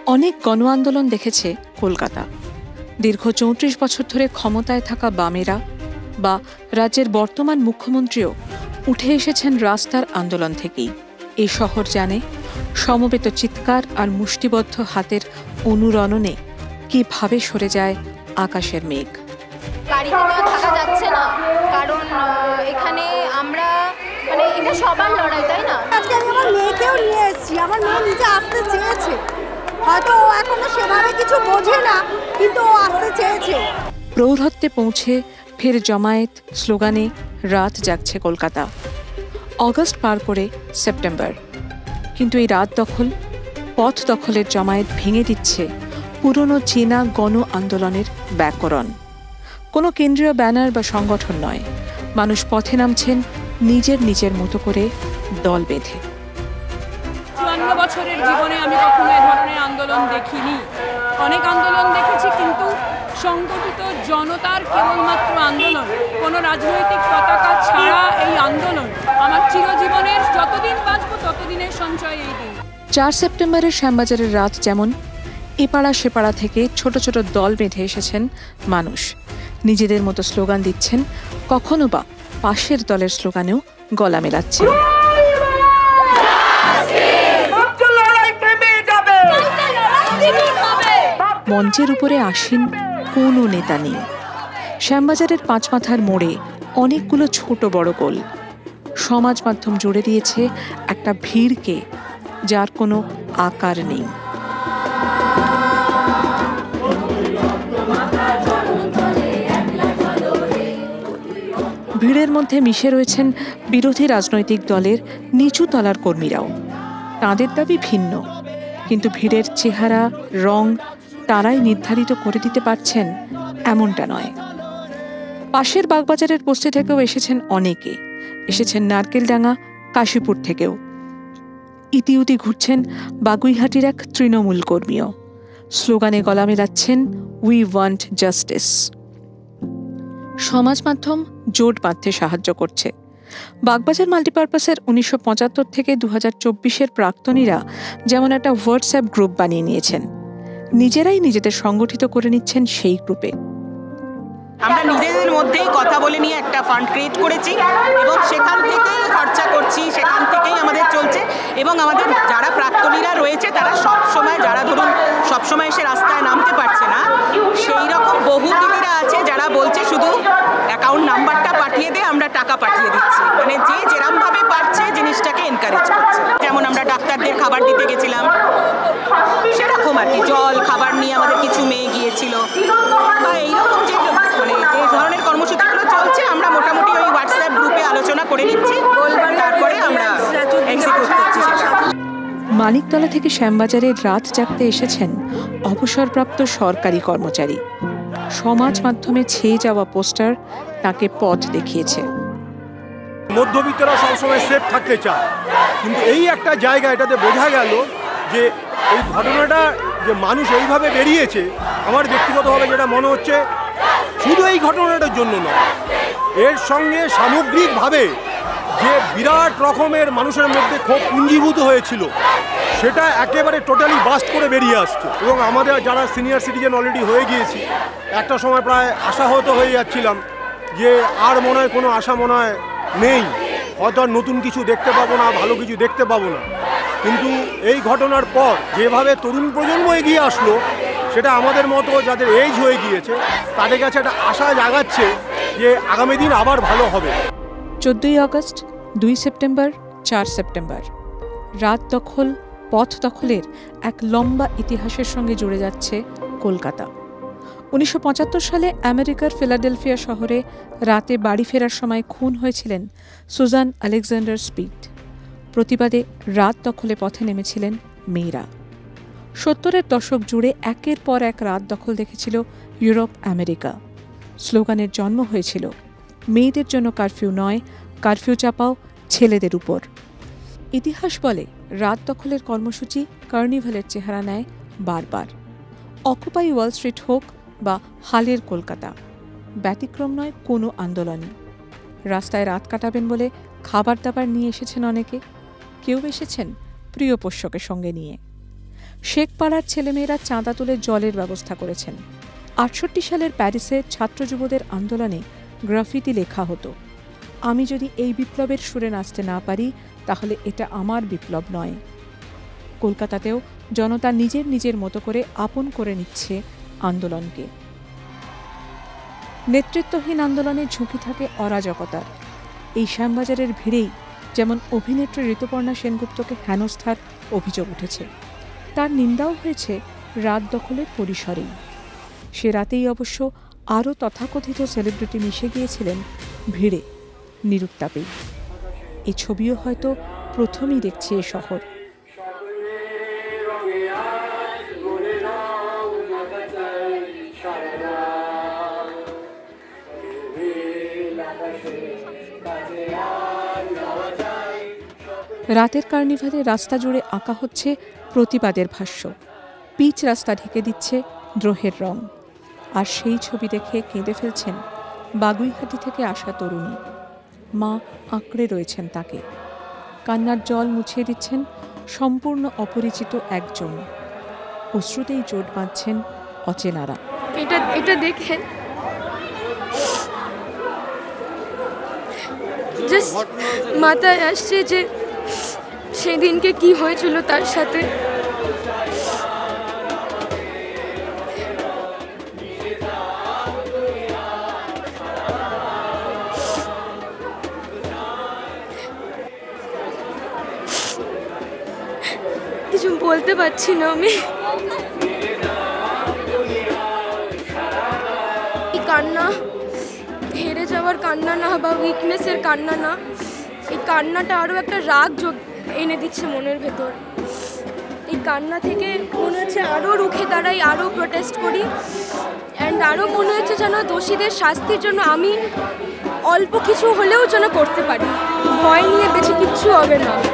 অনেক গণ আন্দোলন দেখেছে কলকাতা। দীর্ঘ ৩৪ বছর ধরে ক্ষমতায় থাকা বামেরা বা রাজ্যের বর্তমান মুখ্যমন্ত্রীও উঠে এসেছেন রাস্তার আন্দোলন থেকেই। এই শহর জানে সমবেত চিৎকার আর মুষ্টিবদ্ধ হাতের অনুরণনে কিভাবে সরে যায় আকাশের মেঘ। বাড়িতে তো থাকা যাচ্ছে না, কারণ এখানে আমরা এটা সবার লড়াই, তাই না? আজকে আমি আমার মেয়েকেও নিয়ে এসেছি। আমার মেয়ে নিজে আসতে চেয়েছে, হয়তো ও এখনো সেভাবে কিছু বোঝে না, কিন্তু ও আসতে চেয়েছে। প্রৌঢ়ত্বে পৌঁছে ফের জমায়েত স্লোগানে রাত জাগছে কলকাতা। অগস্ট পার করে সেপ্টেম্বর, কিন্তু এই রাত দখল, পথ দখলের জমায়েত ভেঙে দিচ্ছে পুরনো চেনা গণ আন্দোলনের ব্যাকরণ। কোনো কেন্দ্রীয় ব্যানার বা সংগঠন নয়, মানুষ পথে নামছেন নিজের মতো করে দল বেঁধে। ৫৪ বছরের জীবনে আমি কখনো এ ধরনের আন্দোলন দেখিনি। অনেক আন্দোলন দেখেছি, কিন্তু সংগঠিত জনতার কেবলমাত্র আন্দোলন, কোনো রাজনৈতিক পতাকা ছাড়া এই আন্দোলন আমার চিরজীবনের, যতদিন বাঁচব ততদিনের সঞ্চয় এই দিন। ৪ সেপ্টেম্বরের শ্যামবাজারের রাত যেমন, এপাড়া সেপাড়া থেকে ছোট ছোট দল বেঁধে এসেছেন মানুষ, নিজেদের মতো স্লোগান দিচ্ছেন, কখনো বা পাশের দলের স্লোগানেও গলা মেলাচ্ছেন। মঞ্চের উপরে আসীন কোনো নেতা নেই। শ্যামবাজারের পাঁচমাথার মোড়ে অনেকগুলো ছোট বড় গোল। সমাজ মাধ্যম জুড়ে দিয়েছে একটা ভিড়কে, যার কোনো আকার নেই। ভিড়ের মধ্যে মিশে রয়েছেন বিরোধী রাজনৈতিক দলের নিচু তলার কর্মীরাও। তাঁদের দাবি ভিন্ন, কিন্তু ভিড়ের চেহারা রং তারাই নির্ধারিত করে দিতে পারছেন এমনটা নয়। পাশের বাগবাজারের বস্তি থেকেও এসেছেন অনেকে, এসেছেন নারকেলডাঙ্গা, কাশীপুর থেকেও। ইতিউতি ঘুরছেন বাগুইহাটির এক তৃণমূল কর্মীও, স্লোগানে গলা মেলাচ্ছেন, উই ওয়ান্ট জাস্টিস। সমাজ মাধ্যম জোট বাঁধতে সাহায্য করছে। বাগবাজার মাল্টিপারপাসের ১৯৭৫ থেকে ২০২৪-এর প্রাক্তনীরা যেমন একটা হোয়াটসঅ্যাপ গ্রুপ বানিয়ে নিয়েছেন, নিজেরাই নিজেদের সংগঠিত করে নিচ্ছেন সেই গ্রুপে। আমরা নিজেদের মধ্যেই কথা বলে নিয়ে একটা ফান্ড ক্রিয়েট করেছি এবং সেখান থেকেই খরচা করছি, সেখান থেকেই আমাদের চলছে। এবং আমাদের যারা প্রাক্তনীরা রয়েছে তারা যারা ধরুন সবসময় এসে রাস্তায় নামতে পারছে না, সেই রকম বহু দিদিরা আছে যারা বলছে শুধু অ্যাকাউন্ট নাম্বারটা পাঠিয়ে দিয়ে আমরা টাকা পাঠিয়ে দিচ্ছি। মানে যে যেরমভাবে পারছে জিনিসটাকে এনকারেজ করছে। যেমন আমরা ডাক্তারদের খাবার দিতে গেছিলাম, সেরকম আর কি, জল খাবার নিয়ে আমাদের কিছু মেয়ে গিয়েছিল, বা এইরকম যে ধরনের কর্মসূচিগুলো চলছে আমরা মোটামুটি ওই হোয়াটসঅ্যাপ গ্রুপে আলোচনা করে নিচ্ছি, তারপরে আমরা এক্সিকিউট করছি সেটা। মানিকতলা থেকে শ্যামবাজারে রাত জাগতে এসেছেন অবসরপ্রাপ্ত সরকারি কর্মচারী। সমাজ মাধ্যমে ছেয়ে যাওয়া পোস্টার তাকে পথ দেখিয়েছে। মধ্যবিত্তরা সবসময় সেফ থাকতে চায়, কিন্তু এই একটা জায়গা এটাতে বোঝা গেল যে এই ঘটনাটা যে মানুষ এইভাবে বেরিয়েছে, আমার ব্যক্তিগতভাবে যেটা মনে হচ্ছে শুধু এই ঘটনাটার জন্য নয়, এর সঙ্গে সামগ্রিকভাবে যে বিরাট রকমের মানুষের মধ্যে ক্ষোভ পুঞ্জীভূত হয়েছিল সেটা একেবারে টোটালি বাস্ট করে বেরিয়ে আসছে। এবং আমাদের যারা সিনিয়র সিটিজেন অলরেডি হয়ে গিয়েছি, একটা সময় প্রায় আশাহত হয়ে যাচ্ছিলাম যে আর মনে হয় কোনো আশা মনে হয় নেই, হয়তো আর নতুন কিছু দেখতে পাবো না, ভালো কিছু দেখতে পাবো না। কিন্তু এই ঘটনার পর যেভাবে তরুণ প্রজন্ম এগিয়ে আসলো, সেটা আমাদের মতো যাদের এজ হয়ে গিয়েছে তাদের কাছে একটা আশা জাগাচ্ছে যে আগামী দিন আবার ভালো হবে। ১৪ই আগস্ট, ২ সেপ্টেম্বর, ৪ সেপ্টেম্বর, রাত দখল, পথ দখলের এক লম্বা ইতিহাসের সঙ্গে জুড়ে যাচ্ছে কলকাতা। ১৯৭৫ সালে আমেরিকার ফিলাডেলফিয়া শহরে রাতে বাড়ি ফেরার সময় খুন হয়েছিলেন সুজান আলেকজান্ডার স্পিড। প্রতিবাদে রাত দখলে পথে নেমেছিলেন মেয়েরা। ৭০-এর দশক জুড়ে একের পর এক রাত দখল দেখেছিল ইউরোপ, আমেরিকা। স্লোগানের জন্ম হয়েছিল, মেয়েদের জন্য কারফিউ নয়, কারফিউ চাপাও ছেলেদের উপর। ইতিহাস বলে রাত দখলের কর্মসূচি কার্নিভালের চেহারা নেয় বারবার। অকুপাই ওয়াল স্ট্রিট হোক বা হালের কলকাতা, ব্যতিক্রম নয় কোনো আন্দোলনই। রাস্তায় রাত কাটাবেন বলে খাবার দাবার নিয়ে এসেছেন অনেকে, কেউ এসেছেন প্রিয় পোষ্যকে সঙ্গে নিয়ে। শেখপাড়ার ছেলেমেয়েরা চাঁদা তুলে জলের ব্যবস্থা করেছেন। 68 সালের প্যারিসে ছাত্র যুবদের আন্দোলনে গ্রাফিতি লেখা হতো, আমি যদি এই বিপ্লবের সুরে নাচতে না পারি তাহলে এটা আমার বিপ্লব নয়। কলকাতাতেও জনতা নিজের নিজের মতো করে আপন করে নিচ্ছে আন্দোলনকে। নেতৃত্বহীন আন্দোলনে ঝুঁকি থাকে অরাজকতার। এই শ্যামবাজারের ভিড়েই যেমন অভিনেত্রী ঋতুপর্ণা সেনগুপ্তকে হেনস্থার অভিযোগ উঠেছে, তার নিন্দাও হয়েছে রাত দখলের পরিসরেই। সে রাতেই অবশ্য আরও তথাকথিত সেলিব্রিটি মিশে গিয়েছিলেন ভিড়ে, নিরুত্তাপেই। এই ছবিও হয়তো প্রথমেই দেখছে এ শহর। রাতের কার্নিভালে রাস্তা জুড়ে আঁকা হচ্ছে প্রতিবাদের ভাষ্য, পিচ রাস্তা ঢেকে দিচ্ছে দ্রোহের রং। আর সেই ছবি দেখে কেঁদে ফেলছেন বাগুইহাটি থেকে আসা তরুণী। মা আঁকড়ে রয়েছেন তাকে, কান্নার জল মুছিয়ে দিচ্ছেন সম্পূর্ণ অপরিচিত একজন। অশ্রুতেই জোট বাঁধছেন অচেনারা। এটা দেখে জাস্ট মাথায় আসছে যে সেদিনকে কি হয়েছিল তার সাথে। কিছু বলতে পারছি না আমি। এই কান্না হেরে যাওয়ার কান্না না বা উইকনেসের কান্না না, এই কান্নাটা আরও একটা রাগ এনে দিচ্ছে মনের ভেতর। এই কান্না থেকে মনে হচ্ছে আরও রুখে দাঁড়াই, আরও প্রোটেস্ট করি, অ্যান্ড আরও মনে হচ্ছে যেন দোষীদের শাস্তির জন্য আমি অল্প কিছু হলেও যেন করতে পারি। ভয় নিয়ে বেশি কিচ্ছু হবে না।